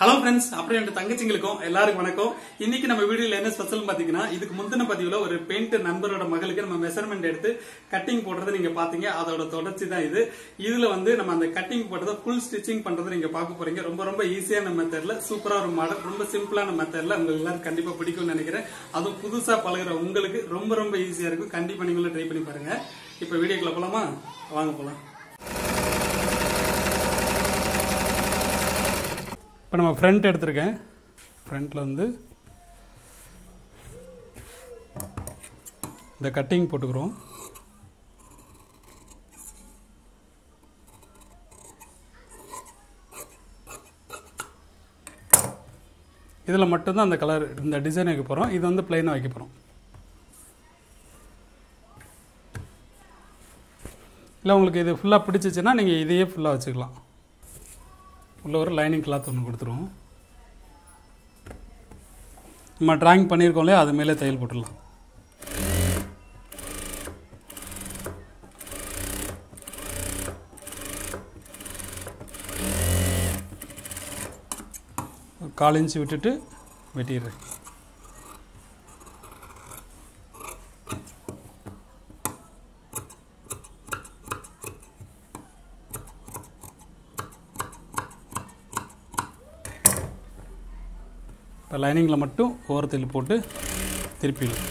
Hello friends, அப்புறம் என் தங்கச்சிங்களுக்கும் எல்லாருக்கும் வணக்கம். இன்னைக்கு நம்ம வீடியோல என்ன ஸ்பெஷல் பாத்தீங்கன்னா, இதுக்கு முந்தின பதிவுல ஒரு பெயிண்ட் நண்பரோட மகளுக்கு நம்ம மெஷர்மெண்ட் எடுத்து கட்டிங் போடுறதை நீங்க பாத்தீங்க. அதோட தொடர்ச்சி தான் இது. இதுல நம்ம அந்த கட்டிங் போட்டதை ஃபுல் ஸ்டிச்சிங் பண்றதை நீங்க பார்க்க போறீங்க. ரொம்ப ரொம்ப ஈஸியான மெத்தட்ல, சூப்பரா ஒரு மாடல், ரொம்ப சிம்பிளான மெத்தட்ல உங்களுக்கு எல்லாரும் கண்டிப்பா பிடிக்கும்னு நினைக்கிறேன். அதுவும் புதுசா பழகுற உங்களுக்கு ரொம்ப ரொம்ப ஈஸியா இருக்கும். கண்டிப்பா நீங்களும் ட்ரை பண்ணி பாருங்க. இப்ப வீடியோக்குள்ள போலாமா? வாங்க போலாம். இப்போ நம்ம ஃப்ரண்ட் எடுத்திருக்கேன். ஃப்ரண்ட்டில் இந்த கட்டிங் போட்டுக்கிறோம். இதில் மட்டும்தான் அந்த கலர், இந்த டிசைன் வைக்க போகிறோம். இது பிளைனாக வைக்க போகிறோம். இல்லை உங்களுக்கு இது ஃபுல்லாக பிடிச்சிச்சின்னா நீங்கள் இதையே ஃபுல்லாக வச்சுக்கலாம். உள்ள ஒரு லைனிங் கிளாத் ஒன்று கொடுத்துருவோம். நம்ம டிராயிங் பண்ணியிருக்கோம் இல்லையா, அது மேலே தையல் போட்டுடலாம். ஒரு 1/4 இன்ச்சு விட்டுட்டு வெட்டிடுறேன். இப்போ லைனிங்கில் மட்டும் ஓரத்தில் போட்டு திருப்பிடும்.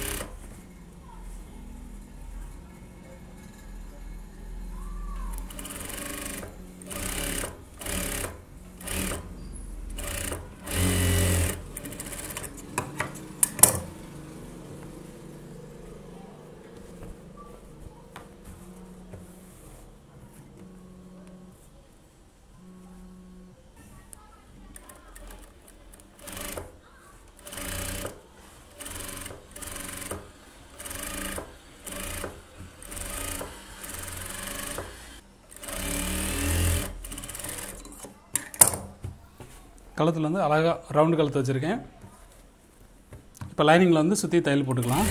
கழுத்தில் அழகாக ரவுண்டு கழுத்து வச்சுருக்கேன். இப்போ லைனிங்கில் சுற்றி தையல் போட்டுக்கலாம்.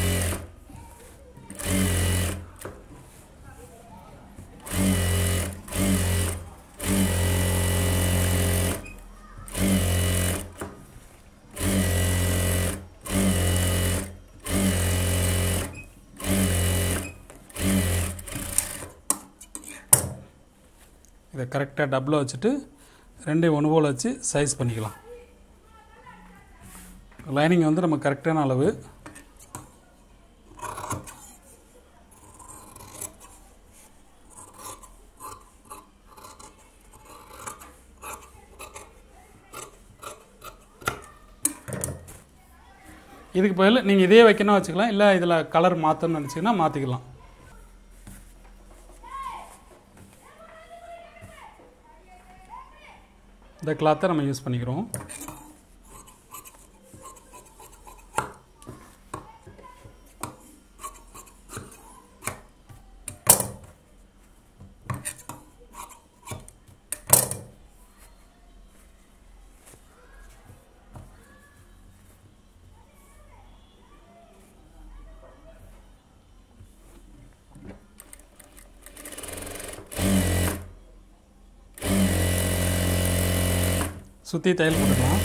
இதை கரெக்டாக டபுளாக வச்சுட்டு 2 ஒன்று போல் வச்சு சைஸ் பண்ணிக்கலாம். லைனிங் நம்ம கரெக்டான அளவு. இதுக்கு பதில் நீங்கள் இதே வைக்கணும் வச்சுக்கலாம், இல்லை இதில் கலர் மாற்றணும்னு நினச்சிங்கன்னா மாற்றிக்கலாம். இந்த கிளாத்தை நம்ம யூஸ் பண்ணிக்கிறோம். சுற்றி தையல் போட்டுக்கலாம்.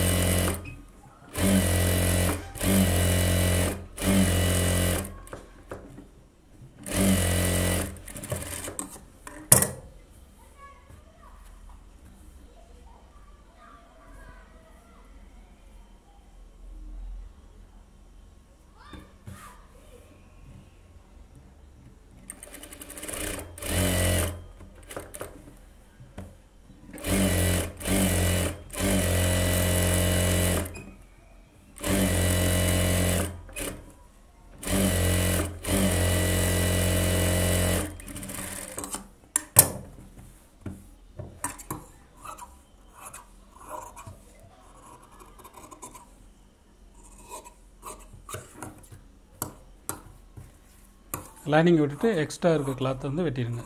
லைனிங் விட்டுட்டு எக்ஸ்ட்ரா இருக்க கிளாத்தை வெட்டிடுங்க.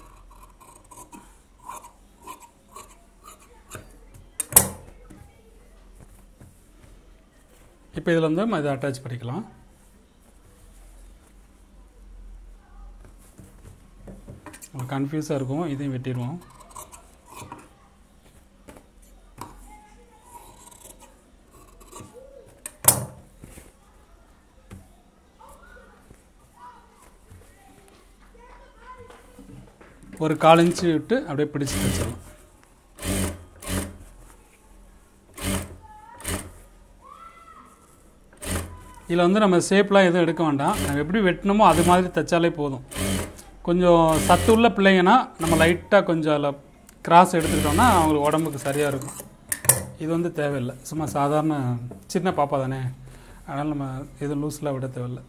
இப்போ இதில் நம்ம இதை அட்டாச் பண்ணிக்கலாம். கன்ஃபியூஸாக இருக்கும், இதையும் வெட்டிடுவோம். ஒரு 1/4 இன்ச்சு விட்டு அப்படியே பிடிச்சி தைச்சிடலாம். இதில் வந்து நம்ம ஷேப்லாம் எதுவும் எடுக்க வேண்டாம். நம்ம எப்படி வெட்டணுமோ அது மாதிரி தைச்சாலே போதும். கொஞ்சம் சத்து உள்ள பிள்ளைங்கன்னா நம்ம லைட்டாக கொஞ்சம் அதில் கிராஸ் எடுத்துக்கிட்டோம்னா அவங்களுக்கு உடம்புக்கு சரியாக இருக்கும். இது வந்து தேவையில்லை. சும்மா சாதாரண சின்ன பாப்பா தானே, அதனால் நம்ம எதுவும் லூஸில் விட தேவையில்லை.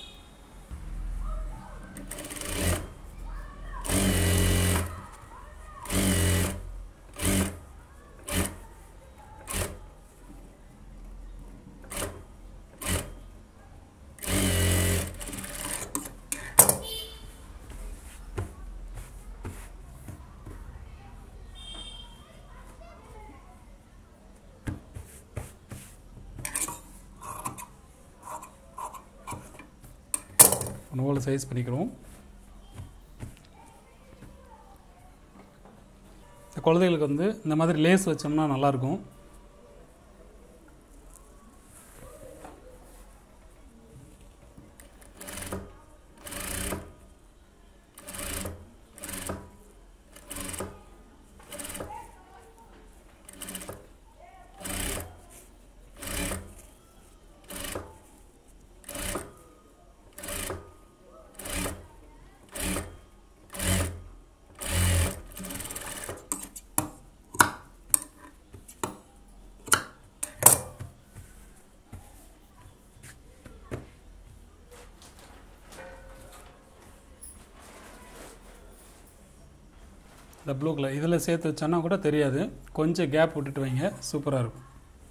நூலை சைஸ் பண்ணிக்கிறோம். குழந்தைகளுக்கு வந்து இந்த மாதிரி லேஸ் வச்சோம்னா நல்லாயிருக்கும். இந்த ப்ளூ கலர் இதில் சேர்த்து வச்சோன்னா கூட தெரியாது. கொஞ்சம் கேப் விட்டுட்டு வைங்க, சூப்பராக இருக்கும்.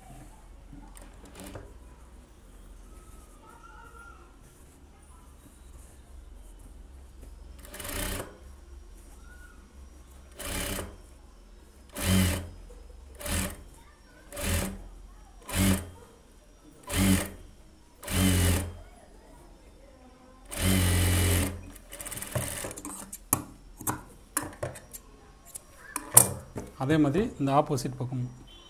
அதே மாதிரி இந்த ஆப்போசிட் பக்கம்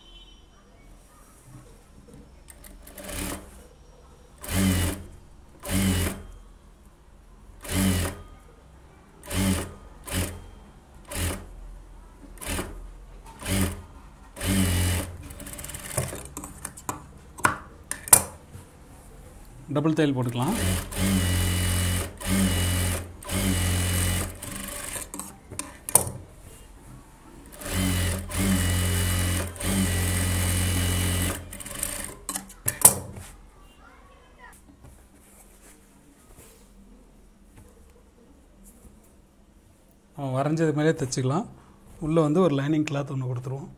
டபுள் தையல் போட்டுக்கலாம். வரைஞ்சது மேலே தைச்சிக்கலாம். உள்ளே வந்து ஒரு லைனிங் கிளாத் ஒன்று கொடுத்துருவோம்.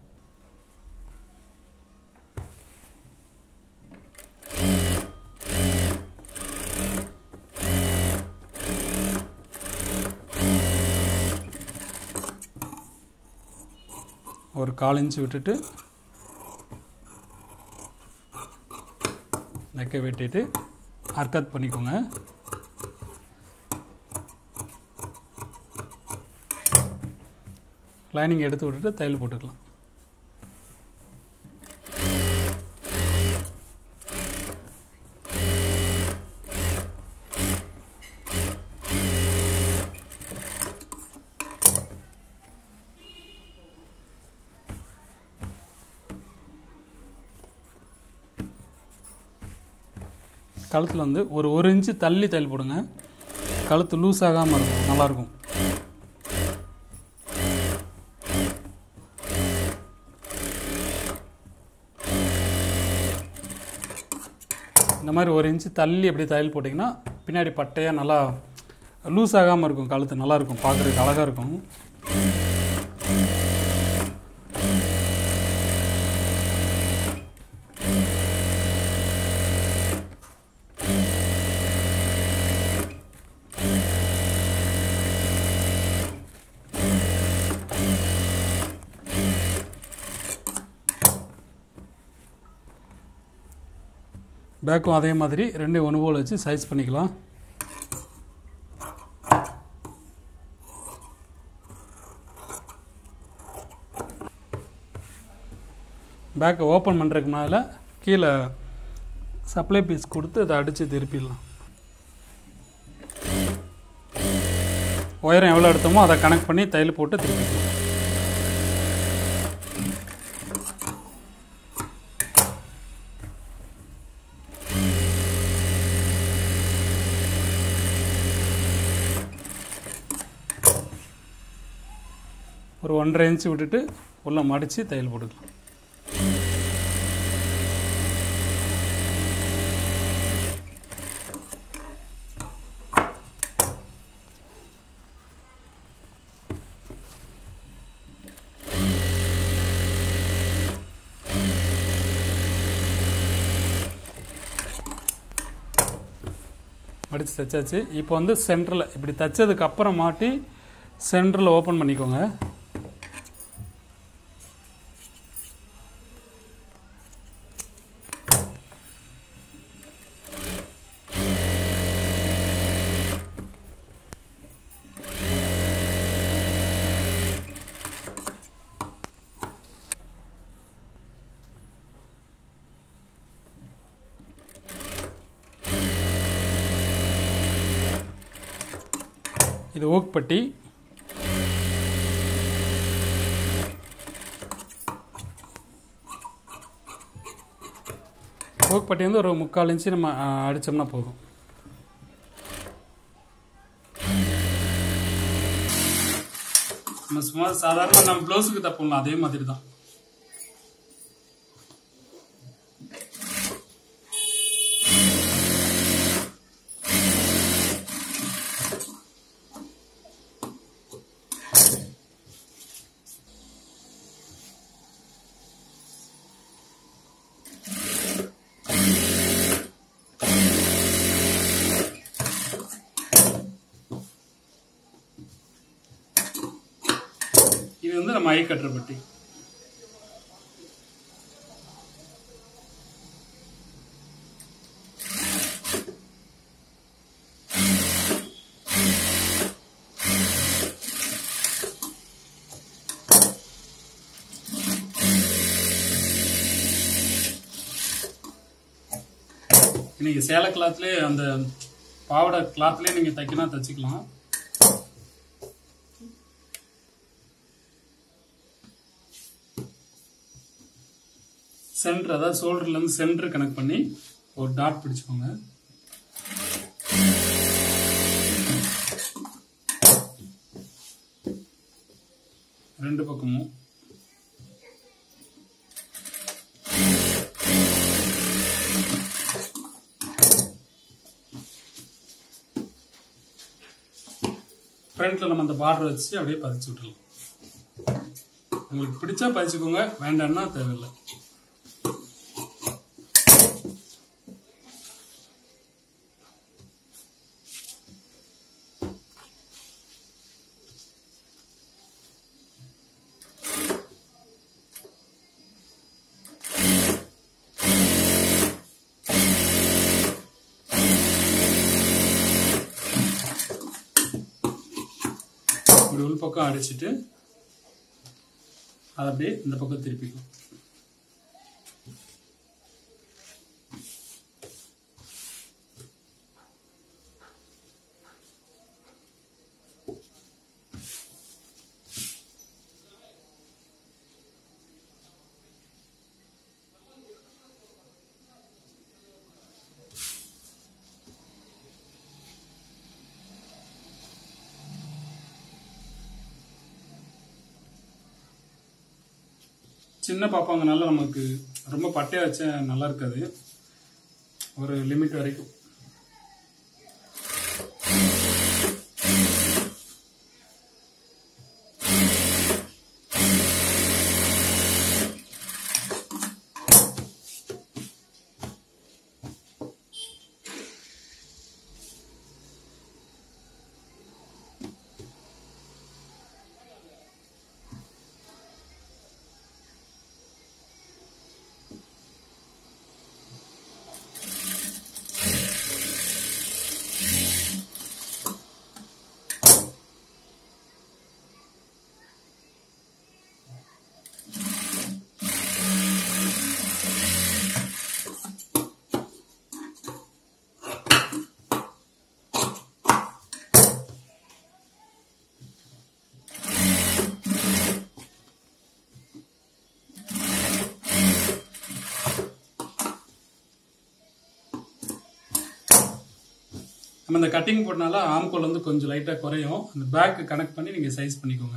ஒரு 1/4 இன்ச்சு விட்டுட்டு நெக்கை வெட்டிட்டு அர்க்கத் பண்ணிக்கோங்க. லைனிங் எடுத்து விட்டுட்டு தையல் போட்டுக்கலாம். கழுத்தில் வந்து ஒரு 1 இன்ச்சு தள்ளி தையல் போடுங்க. கழுத்து லூஸ் ஆகாமல் இருக்கும், நல்லாயிருக்கும். இந்த மாதிரி 1 இன்ச்சு தள்ளி எப்படி தையல் போட்டிங்கன்னா பின்னாடி பட்டையாக நல்லா லூஸ் ஆகாமல் இருக்கும். கழுத்து நல்லாயிருக்கும், பார்க்குறதுக்கு அழகாக இருக்கும். பேக்கும் அதே மாதிரி 2 ஒன்று போல் வச்சு சைஸ் பண்ணிக்கலாம். பேக்கை ஓப்பன் பண்ணுறதுக்கு மேலே கீழே சப்ளை பீஸ் கொடுத்து அதை அடித்து திருப்பிடலாம். உயரம் எவ்வளோ எடுத்தோமோ அதை கனெக்ட் பண்ணி தையல் போட்டு திருப்பிக்கலாம். ஒரு 1.5 இன்ச்சு விட்டுட்டு உள்ளே மடித்து தையல் போட்டுக்கலாம். மடித்து தைச்சாச்சு. இப்போ வந்து சென்டரில் இப்படி தைச்சதுக்கு அப்புறம் மாட்டி சென்டரில் ஓப்பன் பண்ணிக்கோங்க. இது ஓக்பட்டி. ஓக்பட்டி வந்து ஒரு 3/4 இன்ச்சு நம்ம அடித்தோம்னா போதும். நம்ம சும்மா சாதாரண நம்ம ப்ளவுஸுக்கு தப்போம்ல அதே மாதிரி தான். இது வந்து நம்ம ஐ கட்டுற பட்டி. நீங்க சேலை கிளாத்லயே அந்த பாவாடை கிளாத்லயே நீங்க தைக்கணும் தச்சுக்கலாம். சென்டர் அதாவது ஷோல்டர்ல இருந்து சென்டர் கனெக்ட் பண்ணி ஒரு டாட் பிடிச்சுக்கோங்க. ரெண்டு பக்கமும் ஃப்ரண்ட்ல நம்ம அந்த பார்டர் வச்சு அப்படியே பதிச்சு விட்டுறலாம். உங்களுக்கு பிடிச்சா பதிச்சுக்கோங்க, வேண்டாம்னா தேவையில்லை. இப்படி உள் பக்கம் அடிச்சுட்டு அதை அப்படியே இந்த பக்கம் திருப்பிக்கலாம். சின்ன பாப்பாங்கனால நமக்கு ரொம்ப பட்டையா வச்சா நல்லா இருக்காது. ஒரு லிமிட் வரைக்கும் நம்ம இந்த கட்டிங் போட்டனால ஆம்கோல் வந்து கொஞ்சம் லைட்டா குறையும். அந்த பேக் கனெக்ட் பண்ணி நீங்க சைஸ் பண்ணிக்கோங்க.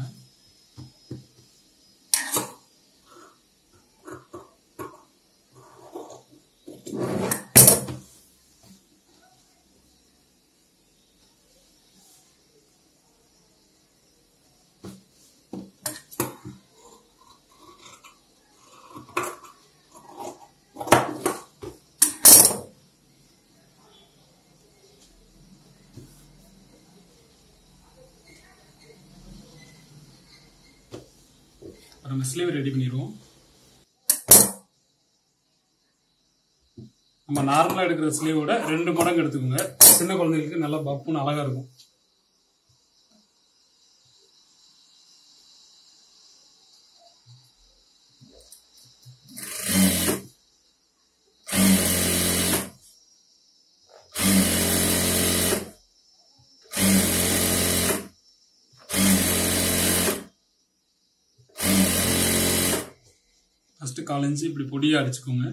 நம்ம ஸ்லீவ் ரெடி பண்ணிடுவோம். நம்ம நார்மலா எடுக்கிற ஸ்லீவோட 2 மடங்கு எடுத்துக்கோங்க. சின்ன குழந்தைகளுக்கு நல்லா பப்புன்னு அழகா இருக்கும். ஃபர்ஸ்ட் 1/4 இன்ச் இப்படி பொடியா அடிச்சுக்கோங்க.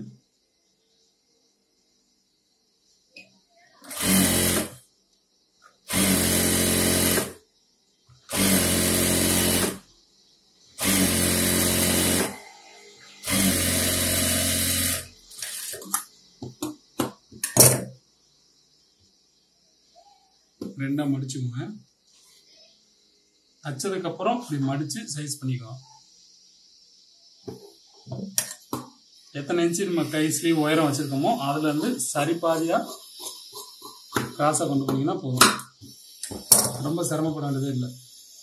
ரெண்டா மடிச்சுக்கோங்க. அச்சதுக்கு அப்புறம் இப்படி மடிச்சு சைஸ் பண்ணிக்கலாம். எத்தனை இன்ச்சு நம்ம கை ஸ்லீவ் உயரம் வச்சிருக்கோமோ அதுல இருந்து சரி பாதியா கிராஸா கொண்டு போனீங்கன்னா போதும். ரொம்ப சிரமப்பட வேண்டியதே இல்லை.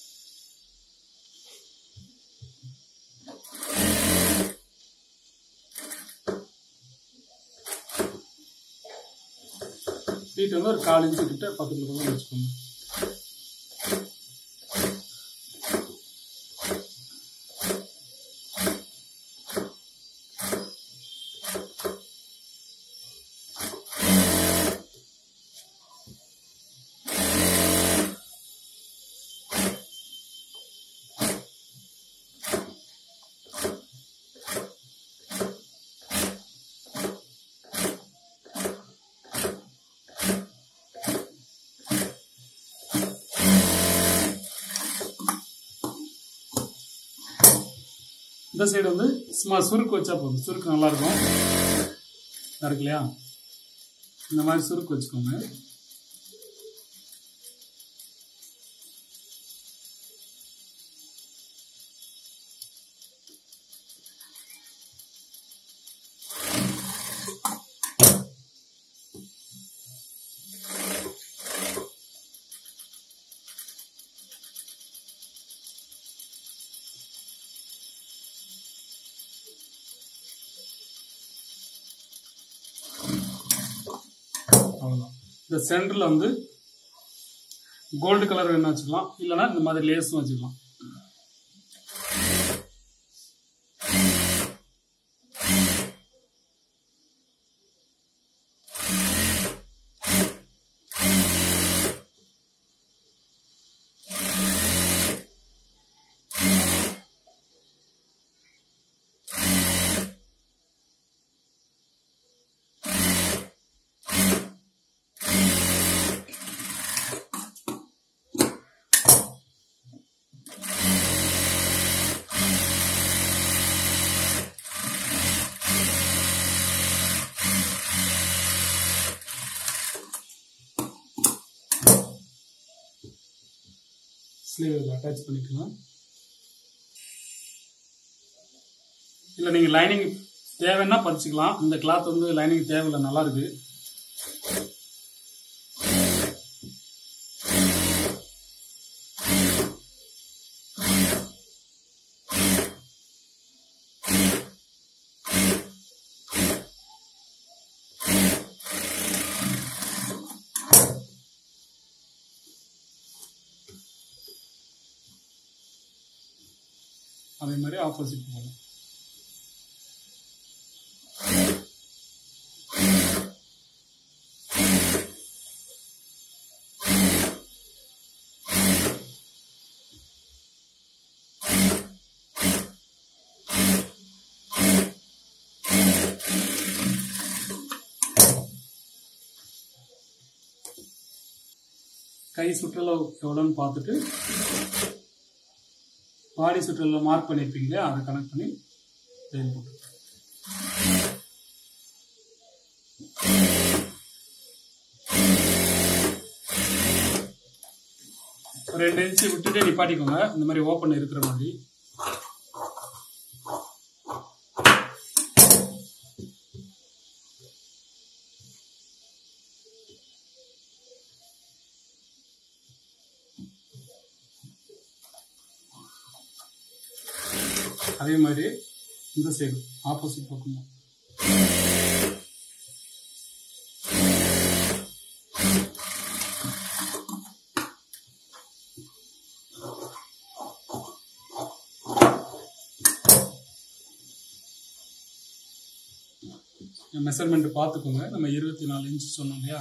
ஃபீட் வந்து ஒரு 1/4 இன்ச்சு கிட்ட பக்கத்துல வச்சுக்கோங்க. இந்த சைடு வந்து சும்மா சுருக்கு வச்சா போதும். சுருக்கு நல்லா இருக்கும். இருக்கு இல்லையா? இந்த மாதிரி சுருக்கு வச்சுக்கோங்க. அவ்வளவுதான். இந்த சென்டர்ல வந்து கோல்டு கலர் வேணா வச்சுக்கலாம், இல்லைன்னா இந்த மாதிரி லேஸும் வச்சுக்கலாம். ஸ்லீவ் அட்டாச் பண்ணிக்கலாம். இல்லை நீங்கள் லைனிங் தேவைன்னா பறிச்சுக்கலாம். இந்த கிளாத் வந்து லைனிங் தேவையில்லை, நல்லா இருக்கு. அதே மாதிரி ஆப்போசிட் போகும். கை சுற்றளவு எவ்வளோன்னு பார்த்துட்டு பாடி சுற்றளவு மார்க் பண்ணியிருப்பீங்க, அதை கனெக்ட் பண்ணி தையல் போட்டு ஒரு 2 இன்ச்சு விட்டுட்டு நிப்பாட்டிக்கோங்க. இந்த மாதிரி ஓப்பன் இருக்கிற மாதிரி. அதே மாதிரி இந்த சைடு ஆப்போசிட் பக்கமும் மெஷர்மெண்ட் பார்த்துக்கோங்க. நம்ம 24 இன்ச் சொன்னோம் இல்லையா,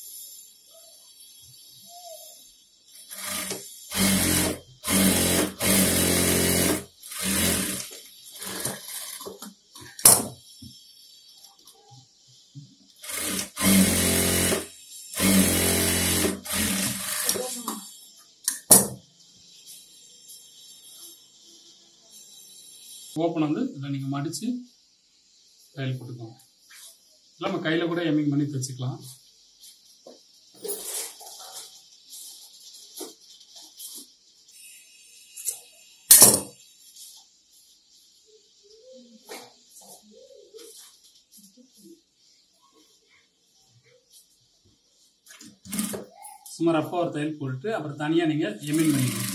ஓப்பன் வந்து இதில் நீங்கள் மடித்து தையல் போட்டுக்கோங்க. இல்லை நம்ம கையில் கூட எம்மிங் பண்ணி தைச்சிக்கலாம். சும்மா ரஃபாக ஒரு தையல் போட்டுட்டு அப்புறம் தனியாக நீங்கள் எம்மிங் பண்ணிக்கணும்.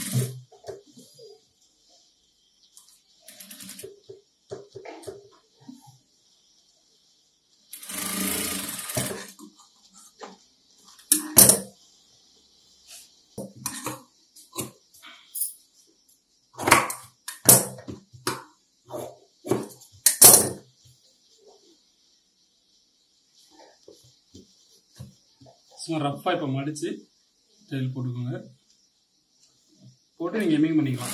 சும்மா ரஃபாக இப்போ மடித்து தையல் போட்டுக்கோங்க. போட்டு நீங்கள் எம்மிங் பண்ணிக்கலாம்.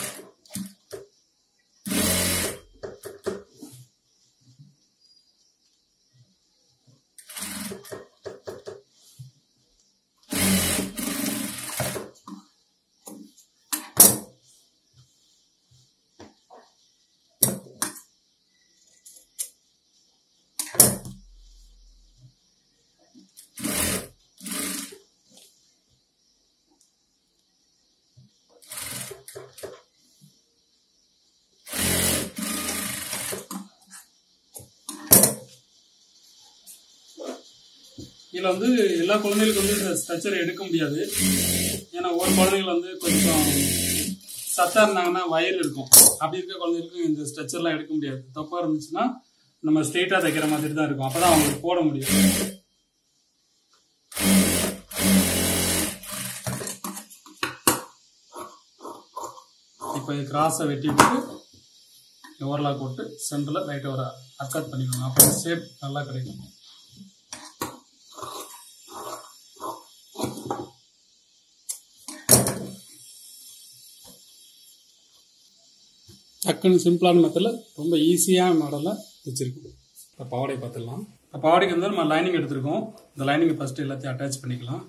இதில் வந்து எல்லா குழந்தைகளுக்கும் வந்து இந்த ஸ்ட்ரெச்சரை எடுக்க முடியாது. ஏன்னா ஒரு குழந்தைகள் வந்து கொஞ்சம் சத்தாக இருந்தாங்கன்னா வயிறு இருக்கும். அப்படி இருக்க குழந்தைகளுக்கு இந்த ஸ்ட்ரெச்சர்லாம் எடுக்க முடியாது. தப்பாக இருந்துச்சுன்னா நம்ம ஸ்ட்ரெயிட்டாக தைக்கிற மாதிரி தான் இருக்கும். அப்போ தான் அவங்களுக்கு போட முடியும். இப்போ கிராஸை வெட்டி விட்டு ஓவர்லாக் போட்டு சென்டரில் லைட்டாக ஒரு அக்கட் பண்ணிக்கணும். அப்போ ஷேப் நல்லா கிடைக்கும். டக்குன்னு சிம்பிளான மெத்தடில் ரொம்ப ஈஸியான மாடலில் வச்சுருக்கோம். இப்போ பாவாடை பார்த்துடலாம். இப்போ பாவாடைக்கு வந்து நம்ம லைனிங் எடுத்துருக்கோம். இந்த லைனிங்கை ஃபஸ்ட்டு எல்லாத்தையும் அட்டாச் பண்ணிக்கலாம்.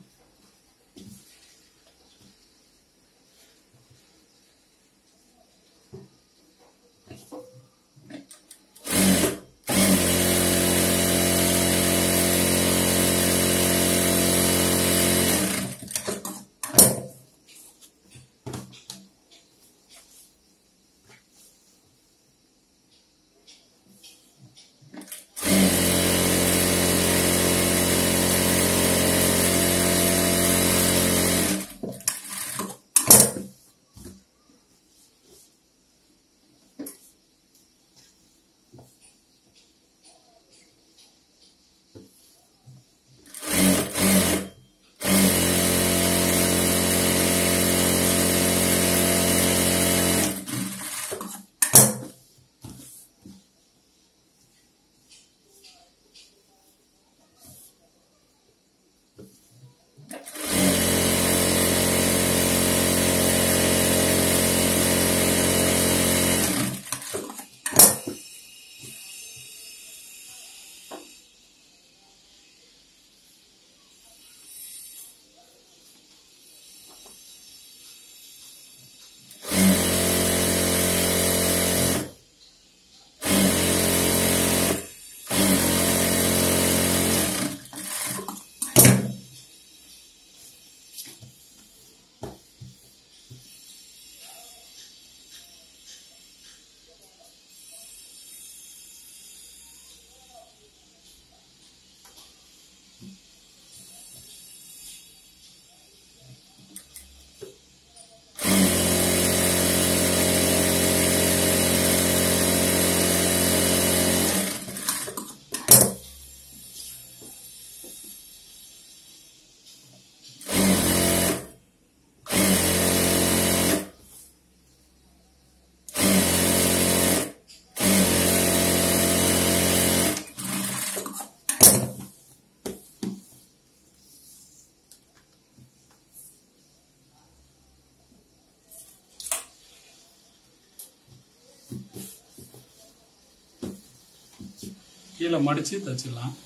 கீழே மடிச்சு தச்சிடலாம்.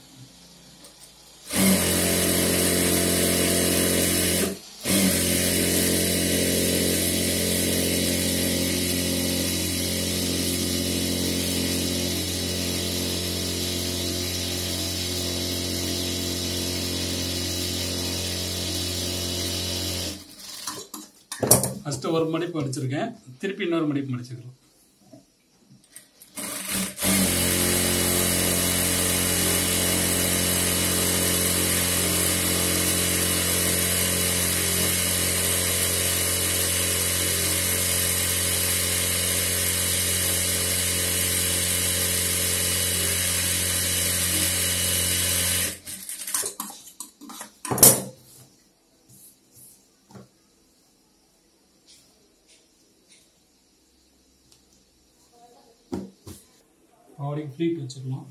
ஃபர்ஸ்ட் ஒரு மடிப்பு மடிச்சிருக்கேன், திருப்பி இன்னொரு மடிப்பு மடிச்சுக்கிறோம். பாடிக்கு ஃப்ளீட் வச்சுக்கலாம்.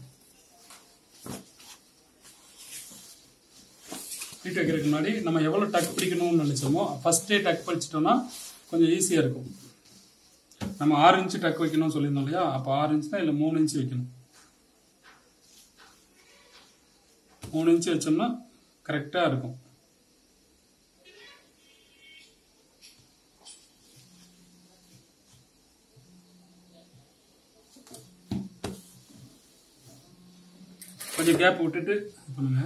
ஃப்ளீட் வைக்கிறதுக்கு முன்னாடி நம்ம எவ்வளோ டக் பிடிக்கணும்னு நினைச்சோமோ ஃபர்ஸ்டே டக் பிடிச்சிட்டோம்னா கொஞ்சம் ஈஸியாக இருக்கும். நம்ம 6 இன்ச்சு டக் வைக்கணும்னு சொல்லியிருந்தோம் இல்லையா, அப்போ 6 இன்ச் தான் இல்லை 3 இன்ச்சு வைக்கணும். 3 இன்ச்சு வச்சோம்னா கரெக்டாக இருக்கும். கொஞ்சம் கேப் விட்டுட்டு பண்ணுங்க.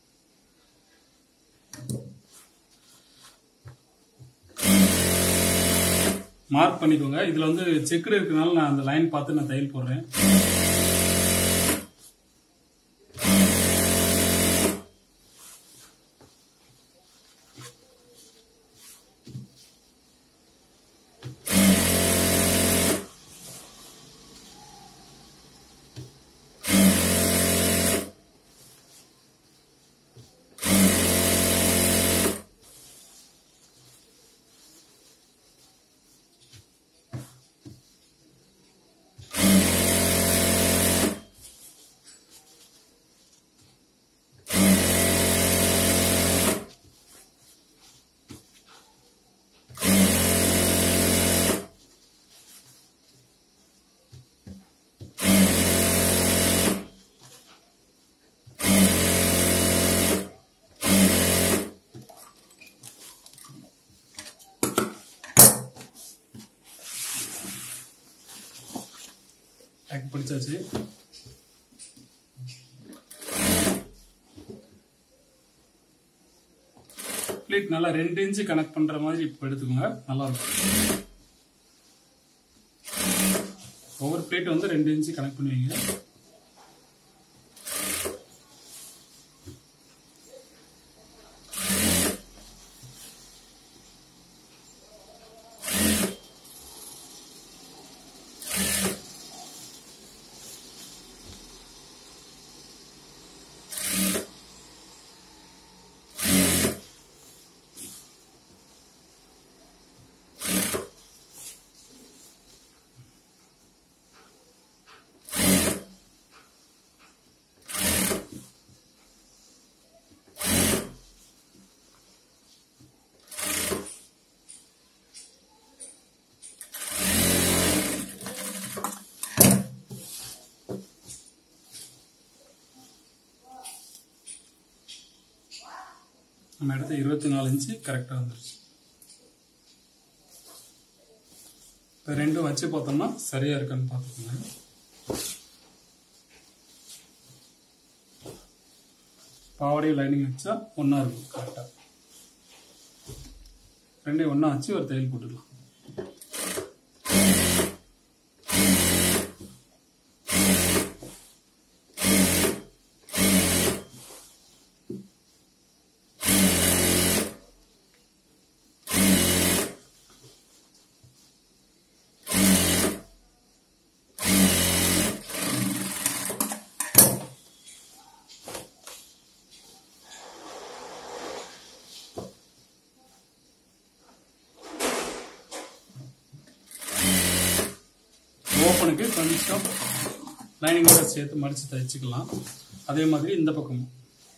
மார்க் பண்ணிக்கோங்க. இதுல வந்து செக்குடு இருக்கனால நான் அந்த லைன் பார்த்து நான் தையல் போடுறேன். டக் பிடிச்சாச்சு. பிளேட் நல்லா 2 இன்ச்சு கனெக்ட் பண்ற மாதிரி இப்போ எடுத்துக்கோங்க, நல்லா இருக்கும். ஒவ்வொரு பிளேட் வந்து 2 இன்ச்சு கனெக்ட் பண்ணுவீங்க. நம்ம எடுத்த 24 இன்ச்சு கரெக்டாக வந்துருச்சு. இப்போ ரெண்டும் வச்சு பார்த்தோம்னா சரியா இருக்கான்னு பார்த்துக்கோங்க. பாவாடை லைனிங் வச்சா ஒன்றா இருக்கும் கரெக்டாக. ரெண்டையும் ஒன்றா வச்சு ஒரு தையல் போட்டுக்கலாம். ஓப்பனுக்கு கொஞ்சம் லைனிங்கோட சேர்த்து மடிச்சு தைச்சுக்கலாம். அதே மாதிரி இந்த பக்கமும்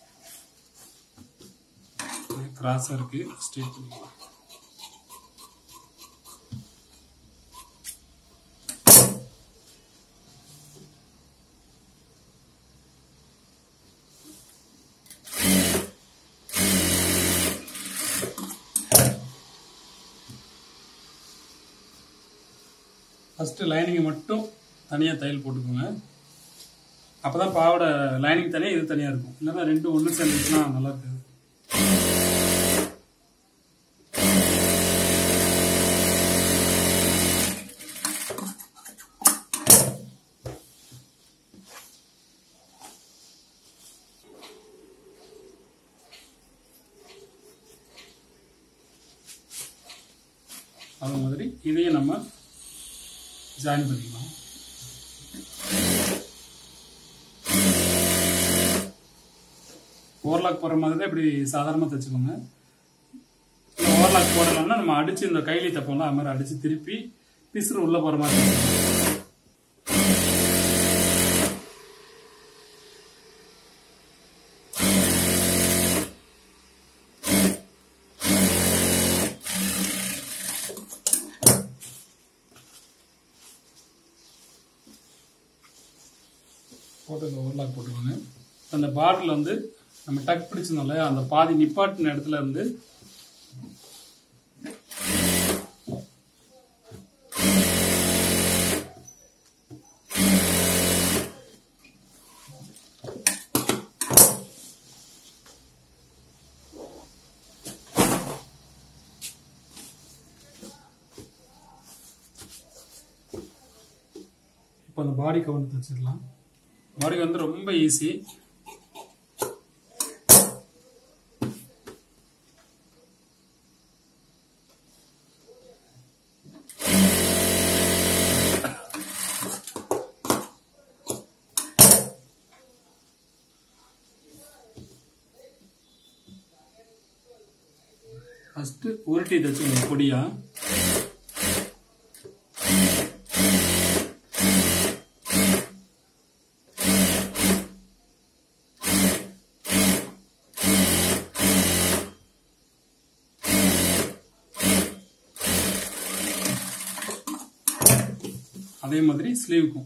கிராஸா இருக்கு, ஸ்ட்ரெயிட் பண்ணிக்கலாம். ஃபஸ்ட்டு லைனிங்கை மட்டும் தனியாக தையல் போட்டுக்கோங்க. அப்போ தான் பாவோட லைனிங் தனியாக இது தனியாக இருக்கும். இல்லைன்னா ரெண்டும் ஒன்று சேர்ந்துச்சுன்னா நல்லா இருக்காது. அது மாதிரி இதையும் நம்ம ஜாயின் பண்ணிக்கலாம். ஓவர்லாக் போடுற மாதிரி தான் இப்படி சாதாரணமாக தைச்சுக்கோங்க. ஓவர்லாக் போடலாம்னா நம்ம அடிச்சு இந்த கைலி தப்போம்ல அது மாதிரி அடிச்சு திருப்பி பிசுறு உள்ள போற மாதிரி. போட்டு ஓவர்லாக் போட்டுக்கோங்க. அந்த பார்டர்ல வந்து நம்ம டக் பிடிச்சிருந்தோம் இல்லையா, அந்த பாதி நிப்பாட்டின இடத்துல இருந்து இப்போ அந்த பாடி கவுண்ட் தைச்சிடலாம். பாடி வந்து ரொம்ப ஈஸி. ஃபர்ஸ்ட் உருட்டி தைச்சுக்கோங்க பொடியா. அதே மாதிரி ஸ்லீவுக்கும்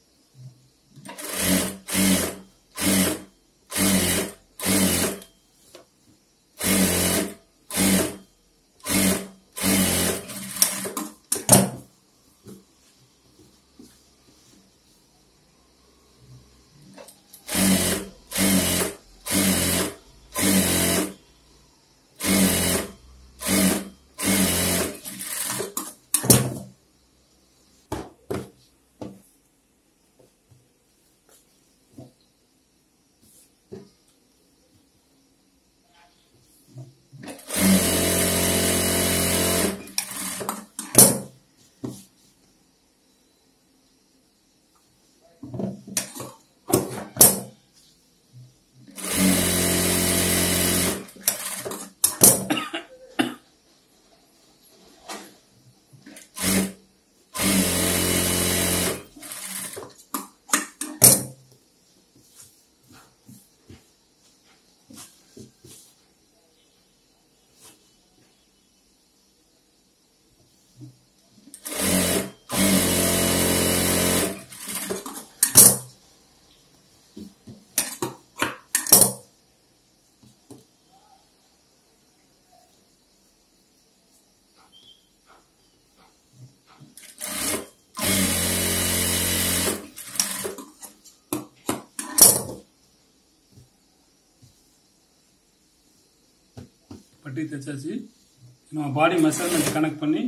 பட்டி தைச்சாச்சு. நம்ம பாடி மெஷர்மெண்ட் கனெக்ட் பண்ணி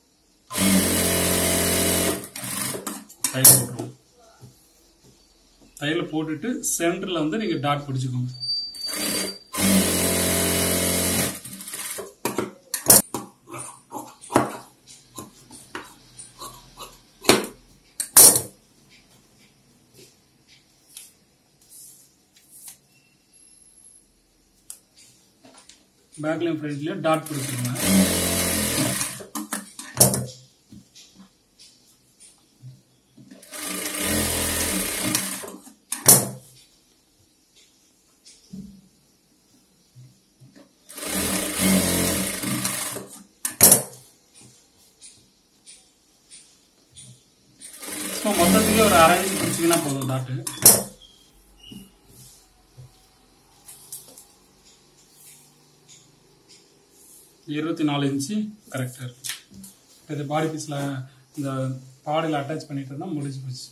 தையல் போட்டுருவோம். தையல் போட்டுட்டு சென்டர்ல வந்து நீங்க டாட் பிடிச்சுக்கோங்க. பேக்லயும் ஃப்ரண்ட்லயும் டாட் பிடிச்சிருங்க. மொத்தத்துக்கு ஒரு அரை இன்ச் பிடிச்சிங்கன்னா போதும் டாட்டு. (24 இன்ச்சு கரெக்டா இருக்கு. இது பாடி பீஸ்ல இந்த பாடியில் அட்டாச் பண்ணிட்டு இருந்தா முடிஞ்சு போச்சு.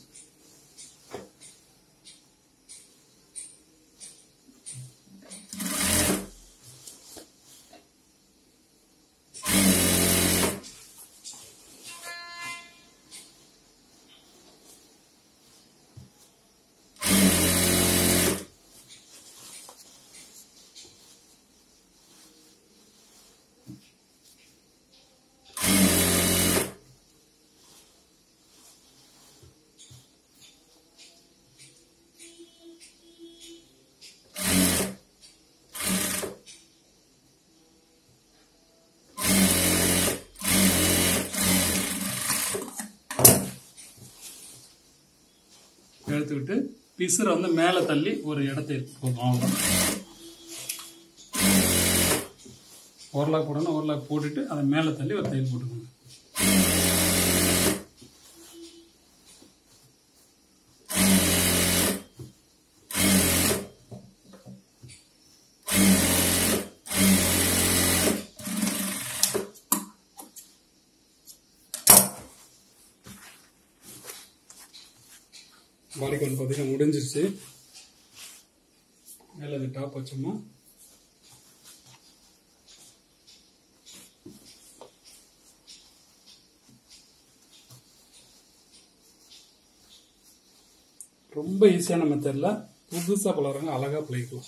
எடுத்துக்கிட்டு பிசுரை வந்து மேல தள்ளி ஒரு இடத்தை போதும். ஓரலாக் போடணும். ஓரலாக் போட்டுட்டு அதை மேல தள்ளி ஒரு தையல் போட்டுக்கணும். பாடிக்கு வந்து பார்த்தீங்கன்னா முடிஞ்சிருச்சு. மேலே அது டாப் வச்சோம்னா ரொம்ப ஈஸியான மெத்தட்ல புதுசா பழகிறவங்க அழகா பழகிக்கலாம்.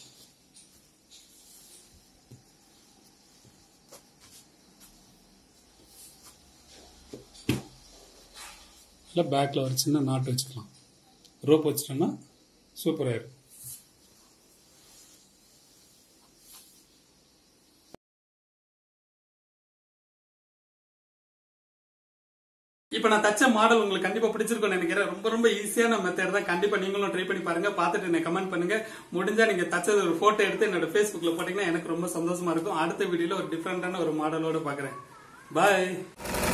இல்லை பேக்கில் ஒரு சின்ன நாட்டு வச்சுக்கலாம். ரோப் வச்சிட்டோம்னா சூப்பராக இருக்கும். இப்ப நான் தச்ச மாடல் உங்களுக்கு கண்டிப்பா பிடிச்சிருக்கும்னு நினைக்கிறேன். ரொம்ப ரொம்ப ஈஸியான மெத்தட் தான். கண்டிப்பா நீங்களும் ட்ரை பண்ணி பாருங்க. பார்த்துட்டு என்ன கமெண்ட் பண்ணுங்க. முடிஞ்சா நீங்க தச்சது ஒரு போட்டோ எடுத்து என்னோட Facebookல போட்டீங்கன்னா எனக்கு ரொம்ப சந்தோஷமா இருக்கும். அடுத்த வீடியோல ஒரு டிஃபரெண்டான ஒரு மாடலோட பாக்குறேன். பாய்.